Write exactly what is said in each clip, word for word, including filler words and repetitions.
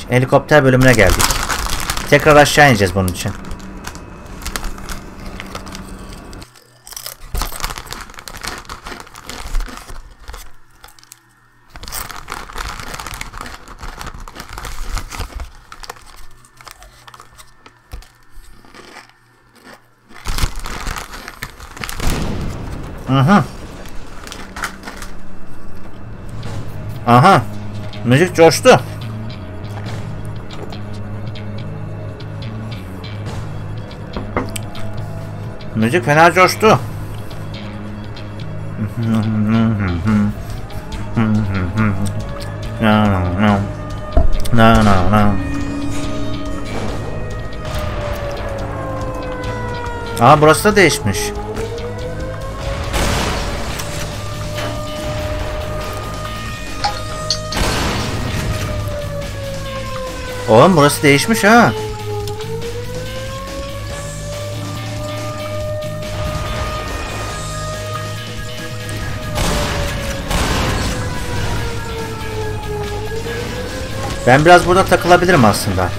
Helikopter bölümüne geldik. Tekrar aşağı ineceğiz bunun için. Aha. Aha. Müzik coştu. Müzik fena coştu. Aa, burası da değişmiş. Oğlum burası değişmiş ha. Ben biraz burada takılabilirim aslında.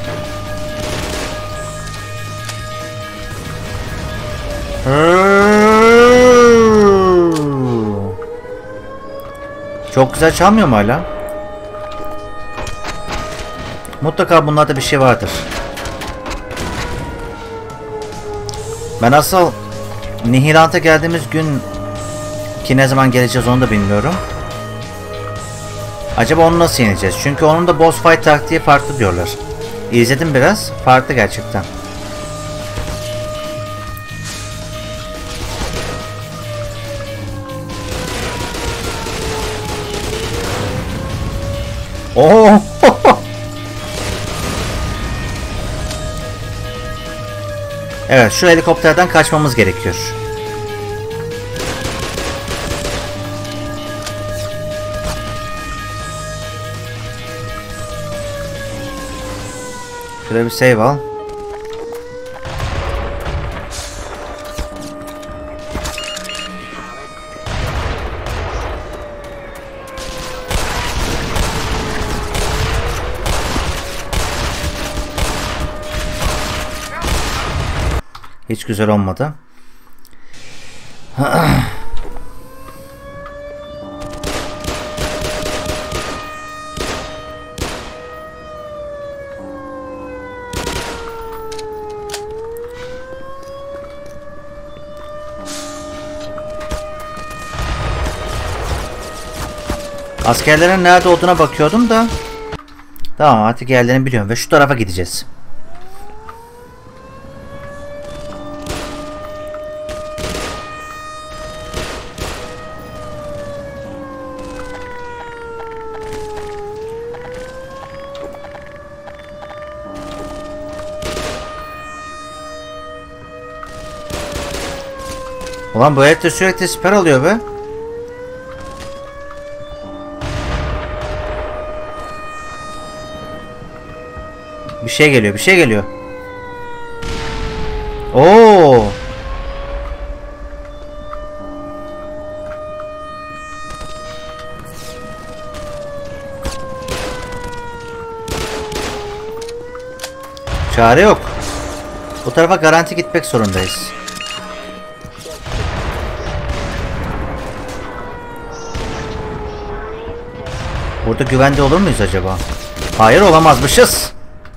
Çok güzel çalmıyor mu hala? Mutlaka bunlarda bir şey vardır. Ben asıl Nihilant'a geldiğimiz gün ki ne zaman geleceğiz onu da bilmiyorum. Acaba onu nasıl yeneceğiz? Çünkü onun da boss fight taktiği farklı diyorlar. İzledim biraz. Farklı gerçekten. Oo! Evet, şu helikopterden kaçmamız gerekiyor. Şuraya bir save al. Hiç güzel olmadı. Askerlerin nerede olduğuna bakıyordum da. Tamam, artık yerlerini biliyorum ve şu tarafa gideceğiz. Ulan bu herif de sürekli siper alıyor be. Bir şey geliyor, bir şey geliyor. Oo! Çare yok. Bu tarafa garanti gitmek zorundayız. Burada güvende olur muyuz acaba? Hayır, olamazmışız.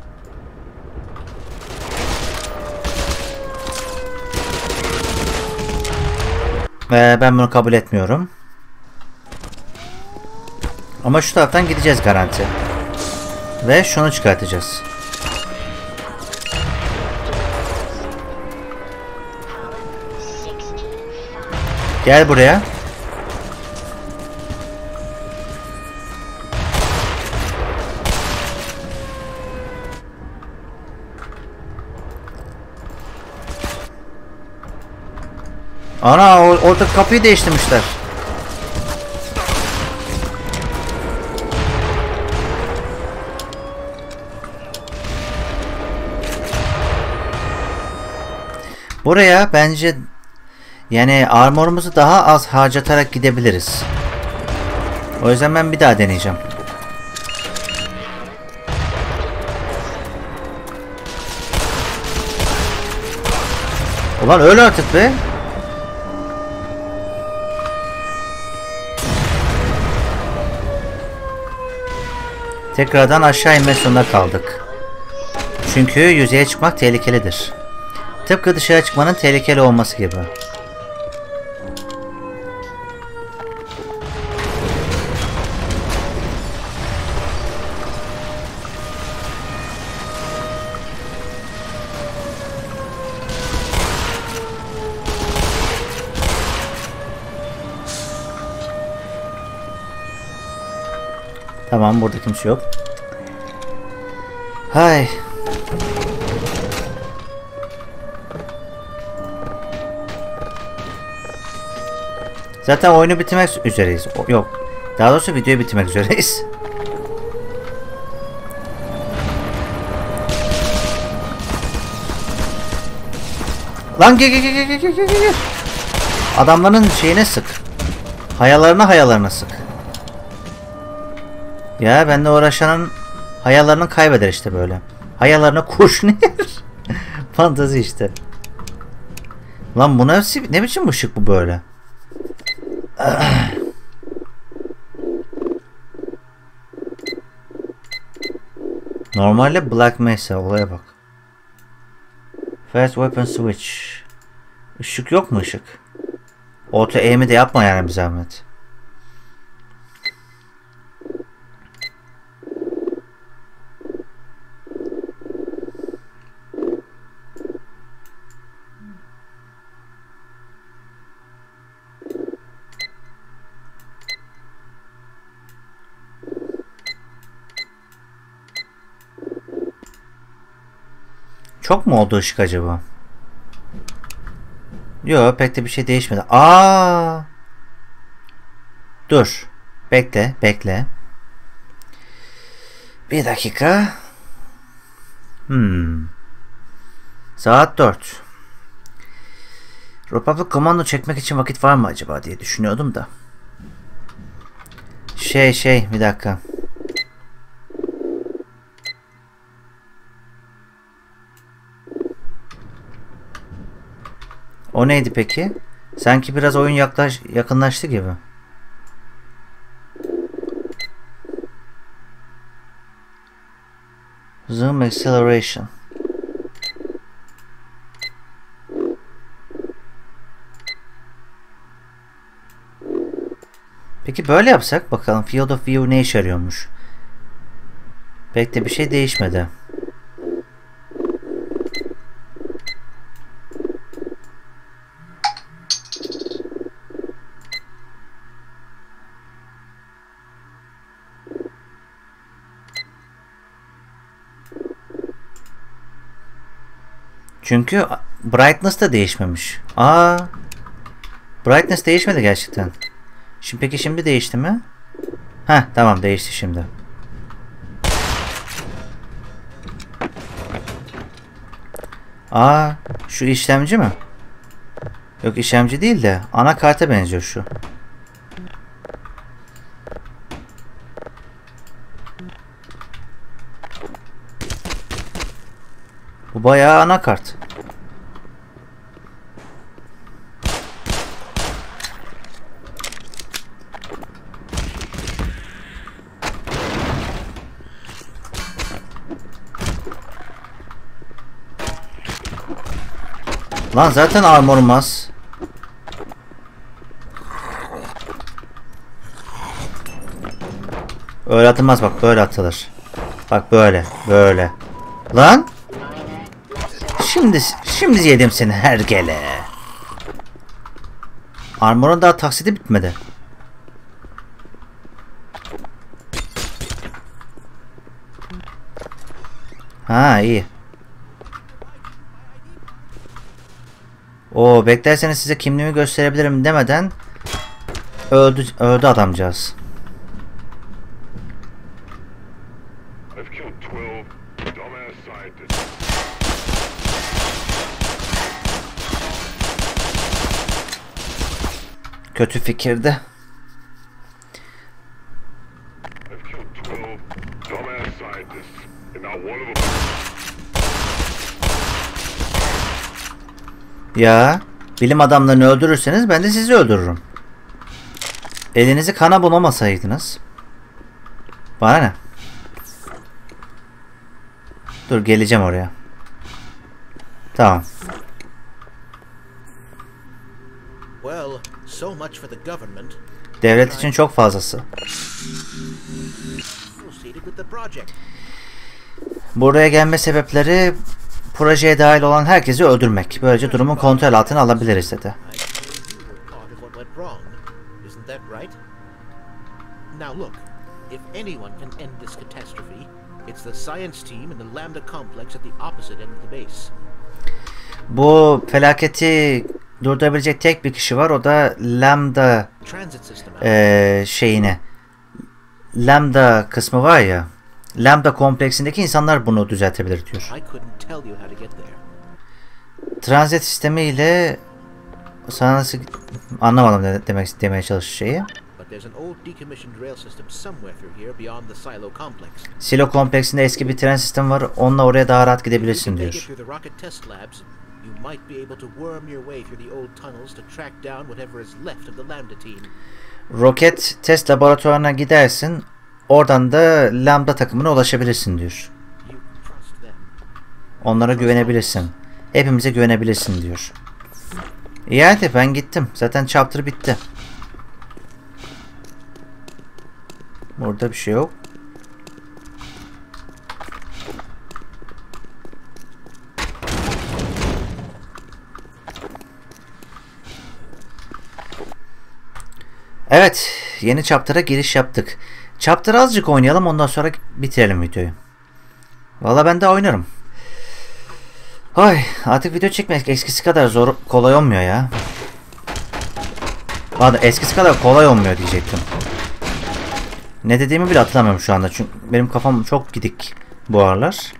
Ve ben bunu kabul etmiyorum. Ama şu taraftan gideceğiz garanti. Ve şunu çıkartacağız. Gel buraya. Ana, orada kapıyı değiştirmişler. Buraya bence yani armorumuzu daha az harcatarak gidebiliriz. O yüzden ben bir daha deneyeceğim. Ulan öyle artık be. Tekrardan aşağı inme sonunda kaldık. Çünkü yüzeye çıkmak tehlikelidir. Tıpkı dışarı çıkmanın tehlikeli olması gibi. Tamam, burada kimse yok. Hay. Zaten oyunu bitirmek üzereyiz. O, yok. Daha doğrusu videoyu bitirmek üzereyiz. Lan gel gel gel gel gel gel gel. Adamların şeyine sık. Hayalarına hayalarına sık. Ya benimle uğraşanın hayalarını kaybeder işte böyle. Hayalarına kurşun yer. Fantezi işte. Lan bu ne, ne biçim ışık bu böyle? Normalde Black Mesa, olaya bak. Fast Weapon Switch. Işık yok mu ışık? Auto aim'i de yapma yani bir zahmet. Çok mu oldu ışık acaba? Yok, pek de bir şey değişmedi. Aa! Dur. Bekle, bekle. Bir dakika. Hmm. Saat dört. Republic Commando çekmek için vakit var mı acaba diye düşünüyordum da. Şey şey bir dakika. O neydi peki? Sanki biraz oyun yaklaş, yakınlaştı gibi. Zoom acceleration. Peki böyle yapsak bakalım Field of View ne işe yarıyormuş. Pek de bir şey değişmedi. Çünkü brightness da değişmemiş. Aa, brightness değişmedi gerçekten. Şimdi peki şimdi değişti mi? Heh, tamam değişti şimdi. Aa, şu işlemci mi? Yok, işlemci değil de anakarta benziyor şu. Bu bayağı anakart. Lan zaten armorum az. Öyle atılmaz, bak böyle atılır. Bak böyle böyle. Lan. Şimdi şimdi yedim seni hergele. Armor'un daha taksidi bitmedi. Ha iyi. O beklerseniz size kimliğimi gösterebilirim demeden öldü öldü adamcağız. Kötü fikirdi. Ya bilim adamlarını öldürürseniz ben de sizi öldürürüm. Elinizi kana bulamasaydınız. Bana ne? Dur geleceğim oraya. Tamam. Well, so much for the government. Devlet için çok fazlası. Proceeded with the project. Buraya gelme sebepleri projeye dahil olan herkesi öldürmek. Böylece durumu kontrol altına alabiliriz dedi. I believe you were part of what went wrong. Isn't that right? Now look, if anyone can end this catastrophe, it's the science team in the Lambda complex at the opposite end of the base. Bu felaketi durdurabilecek tek bir kişi var. O da Lambda Transit system. ee, şeyine. Lambda kısmı var ya. Lambda kompleksindeki insanlar bunu düzeltebilir diyor. I couldn't tell you how to get there. Transit sistemi ile sana nasıl anlamadım ne demek demeye çalıştığı şeyi. But there's an old decommissioned rail system somewhere through here beyond the silo complex. Silo kompleksinde eski bir tren sistemi var. Onunla oraya daha rahat gidebilirsin If you can diyor. make it through the rocket test labs, you might be able to worm your way through the old tunnels to track down whatever is left of the Lambda team. Roket test laboratuvarına gidersin. Oradan da Lambda takımına ulaşabilirsin diyor. You trust them. Onlara güvenebilirsin. Hepimize güvenebilirsin diyor. İyi hadi ben gittim. Zaten chapter bitti. Burada bir şey yok. Evet. Yeni chapter'a giriş yaptık. Chapter azıcık oynayalım. Ondan sonra bitirelim videoyu. Valla ben de oynarım. Ay, artık video çekmek eskisi kadar zor, kolay olmuyor ya. Pardon, eskisi kadar kolay olmuyor diyecektim. Ne dediğimi bile hatırlamıyorum şu anda. Çünkü benim kafam çok gidik bu aralar.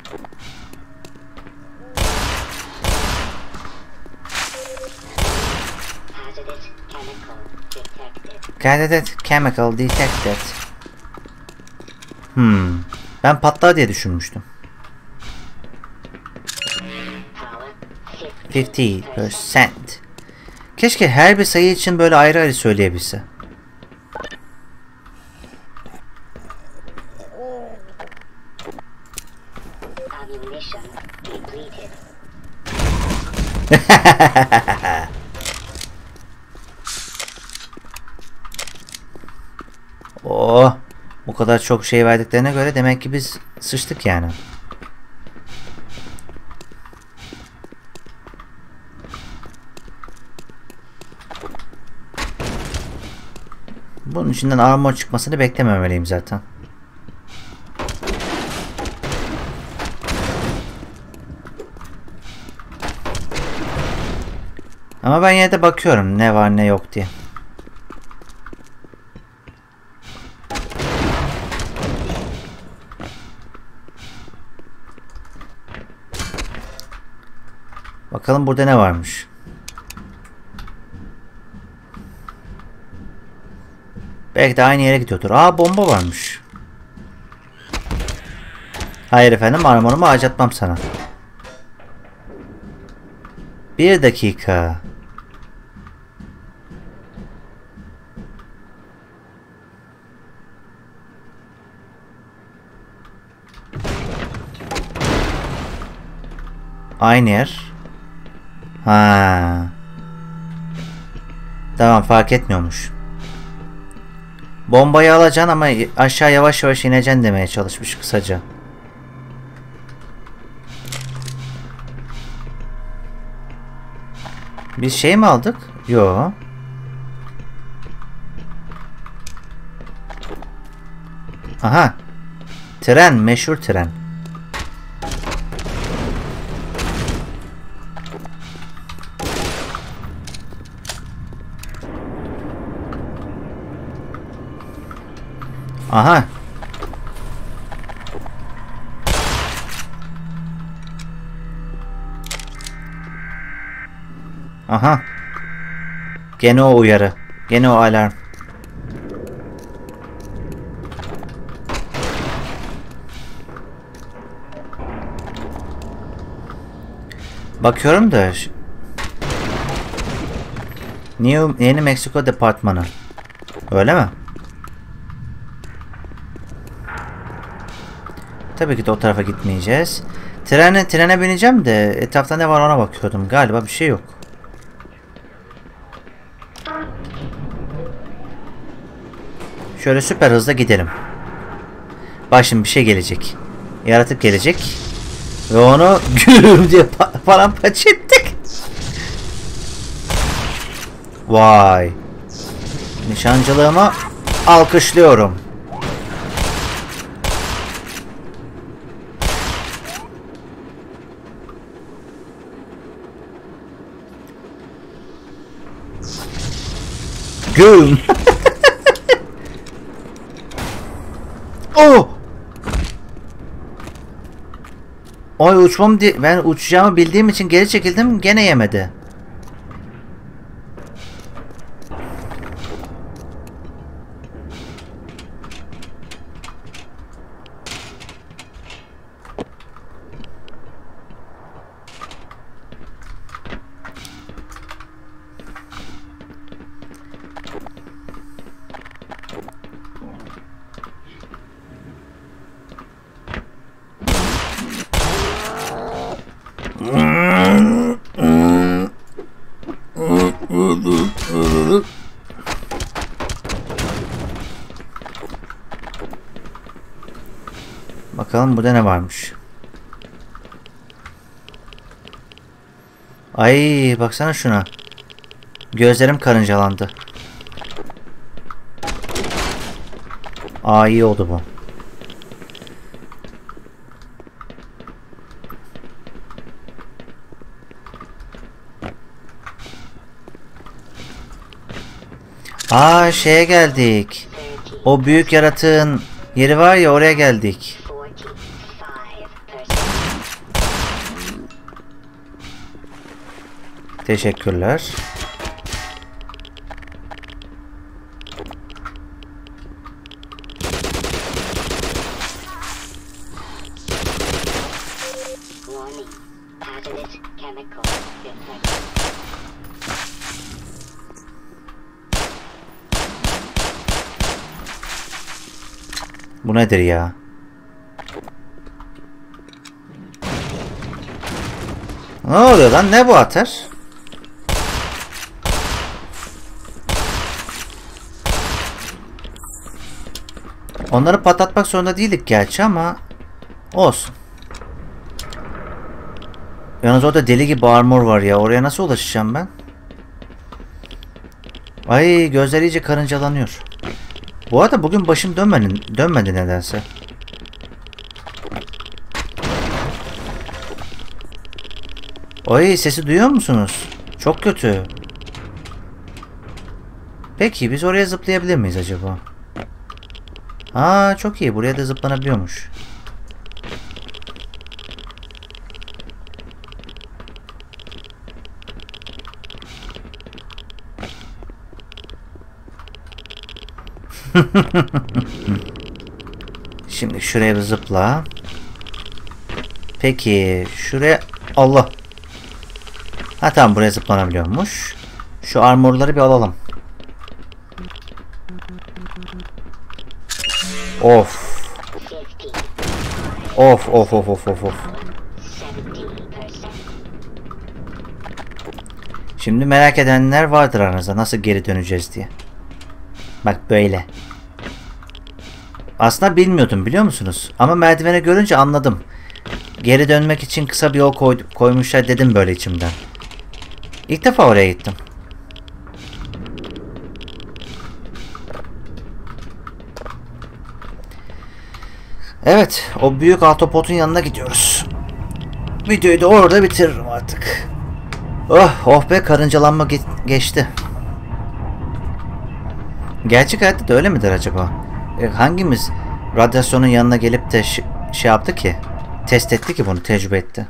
Hazardous chemical detected. Hmm. Ben patlar diye düşünmüştüm. fifty percent. Keşke her bir sayı için böyle ayrı ayrı söyleyebilse. Oh, bu kadar çok şey verdiklerine göre demek ki biz sıçtık yani. Bunun içinden armor çıkmasını beklememeliyim zaten. Ama ben yine de bakıyorum ne var ne yok diye. Bakalım burada ne varmış. Belki de aynı yere gidiyordur. Aa, bomba varmış. Hayır efendim, armorumu harcatmam sana. Bir dakika. Aynı yer. Ha. Tamam, fark etmiyormuş. Bombayı alacaksın ama aşağı yavaş yavaş ineceksin demeye çalışmış kısaca. Biz şey mi aldık? Yo. Aha. Tren, meşhur tren. Aha. Aha. Gene o uyarı. Gene o alarm. Bakıyorum da New, Yeni Meksiko Departmanı. Öyle mi? Tabii ki de o tarafa gitmeyeceğiz. Trene, trene bineceğim de etrafta ne var ona bakıyordum. Galiba bir şey yok. Şöyle süper hızla gidelim. Bak şimdi bir şey gelecek. Yaratık gelecek. Ve onu gülüm diye paramparça ettik. Vay. Nişancılığımı alkışlıyorum. Güm. Oh. Ay uçmam diye ben uçacağımı bildiğim için geri çekildim, gene yemedi. Bakalım burada ne varmış. Ay baksana şuna. Gözlerim karıncalandı. Aa iyi oldu bu. Aa şeye geldik. O büyük yaratığın yeri var ya, oraya geldik. Teşekkürler. Bu nedir ya? Ne oluyor lan? Ne bu ateş? Onları patlatmak zorunda değildik gerçi ama olsun. Yalnız orada deli gibi armor var ya. Oraya nasıl ulaşacağım ben? Ay gözleri iyice karıncalanıyor. Bu arada bugün başım dönmedi, dönmedi nedense. Ay sesi duyuyor musunuz? Çok kötü. Peki biz oraya zıplayabilir miyiz acaba? Aa çok iyi, buraya da zıplanabiliyormuş. Şimdi şuraya bir zıpla. Peki şuraya Allah. Ha tamam, buraya zıplanabiliyormuş. Şu armorları bir alalım. Of. Of of of of of of. Şimdi merak edenler vardır aranızda, nasıl geri döneceğiz diye. Bak böyle. Aslında bilmiyordum, biliyor musunuz? Ama merdiveni görünce anladım. Geri dönmek için kısa bir yol koy koymuşlar dedim böyle içimden. İlk defa oraya gittim. Evet, o büyük autopotun yanına gidiyoruz. Videoyu da orada bitiririm artık. Oh, oh be, karıncalanma ge geçti. Gerçek hayatta da öyle midir acaba? E, hangimiz radyasyonun yanına gelip de şey yaptı ki? Test etti ki bunu, tecrübe etti.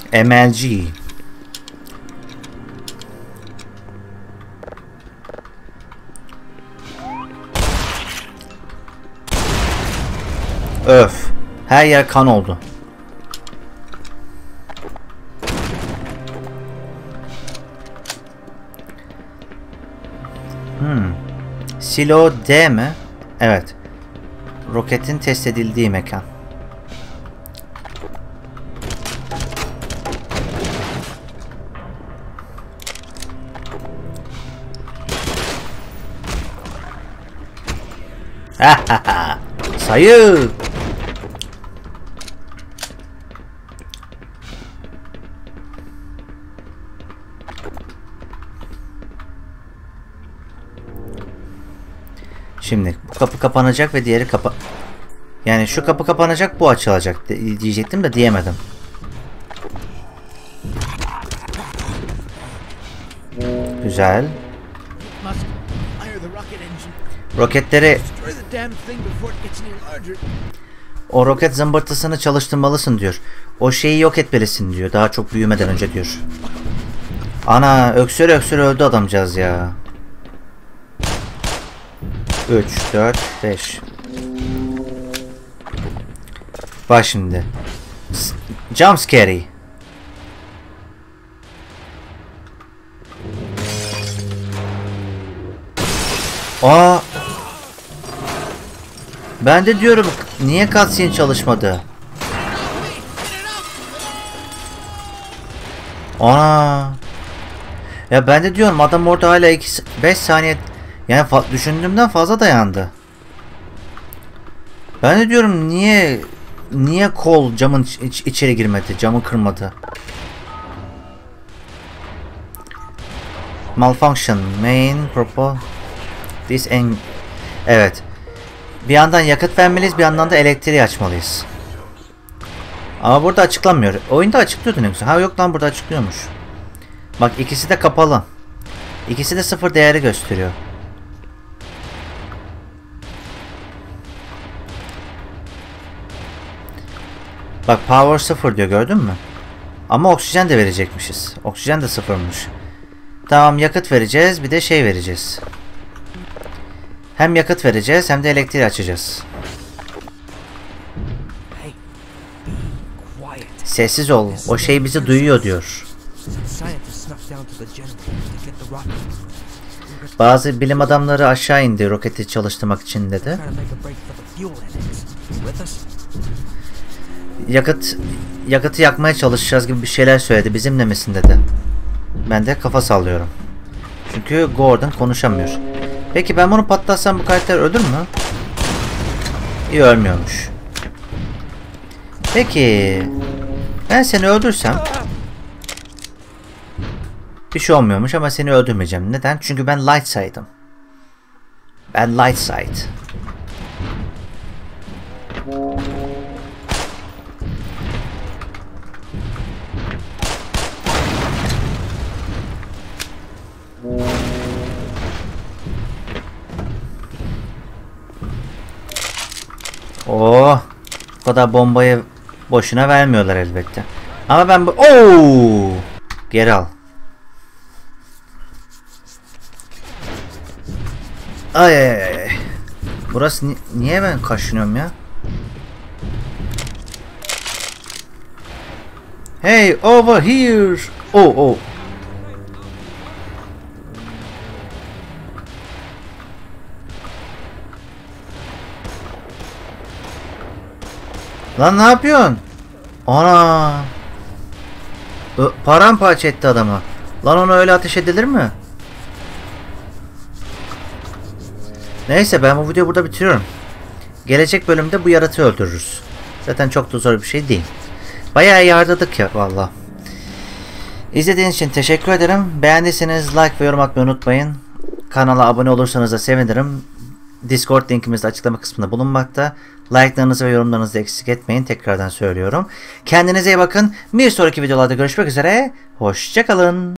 M L G. Öf. Her yer kan oldu. Hmm. Silo D mi? Evet. Roketin test edildiği mekan. Sayı. Şimdi bu kapı kapanacak ve diğeri kapa... Yani şu kapı kapanacak, bu açılacak diyecektim de diyemedim. Güzel. Roketleri... O roket zımbırtısını çalıştırmalısın diyor. O şeyi yok etmelisin diyor. Daha çok büyümeden önce diyor. Ana, öksür öksür öldü adamcağız ya. üç, dört, beş. Bak şimdi. Jumpscare. Aa. Ben de diyorum niye cutscene çalışmadı? Ana. Ya ben de diyorum adam orada hala beş saniye, yani fa düşündüğümden fazla dayandı. Ben de diyorum niye niye kol camın iç içeri girmedi, camı kırmadı. Malfunction main propos this en evet. Bir yandan yakıt vermeliyiz, bir yandan da elektriği açmalıyız. Ama burada açıklanmıyor. Oyunda açıklıyordu ne güzel. Ha yok lan, burada açıklıyormuş. Bak ikisi de kapalı. İkisi de sıfır değeri gösteriyor. Bak power sıfır diyor, gördün mü? Ama oksijen de verecekmişiz. Oksijen de sıfırmış. Tamam, yakıt vereceğiz, bir de şey vereceğiz. Hem yakıt vereceğiz hem de elektriği açacağız. Sessiz ol. O şey bizi duyuyor diyor. Bazı bilim adamları aşağı indi roketi çalıştırmak için dedi. Yakıt yakıtı yakmaya çalışacağız gibi bir şeyler söyledi. Bizimle misin dedi. Ben de kafa sallıyorum. Çünkü Gordon konuşamıyor. Peki ben bunu patlatsam bu karakter ölür mü? İyi, ölmüyormuş. Peki ben seni öldürsem bir şey olmuyormuş ama seni öldürmeyeceğim. Neden? Çünkü ben light side'ım. Ben light side. Oh, o kadar bombayı boşuna vermiyorlar elbette. Ama ben bu... Oo! Geri al. Ay ay ay. Burası ni niye ben kaşınıyorum ya? Hey, over here. Oh oh. Lan ne yapıyorsun? Ana. Paramparça etti adamı. Lan ona öyle ateş edilir mi? Neyse, ben bu videoyu burada bitiriyorum. Gelecek bölümde bu yaratığı öldürürüz. Zaten çok da zor bir şey değil. Bayağı yardırdık ya valla. İzlediğiniz için teşekkür ederim. Beğendiyseniz like ve yorum atmayı unutmayın. Kanala abone olursanız da sevinirim. Discord linkimiz de açıklama kısmında bulunmakta. Like'larınızı ve yorumlarınızı da eksik etmeyin. Tekrardan söylüyorum. Kendinize iyi bakın. Bir sonraki videolarda görüşmek üzere. Hoşça kalın.